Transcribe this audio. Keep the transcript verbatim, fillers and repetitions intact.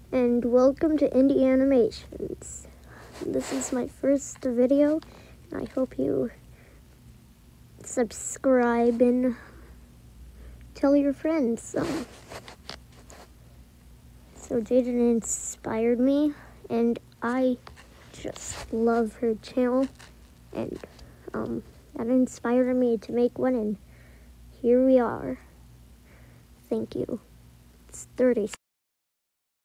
and welcome to Indianamations. This is my first video, and I hope you subscribe and tell your friends. Um, so Jaden inspired me, and I just love her channel, and um, that inspired me to make one, and here we are. Thank you. It's thirty.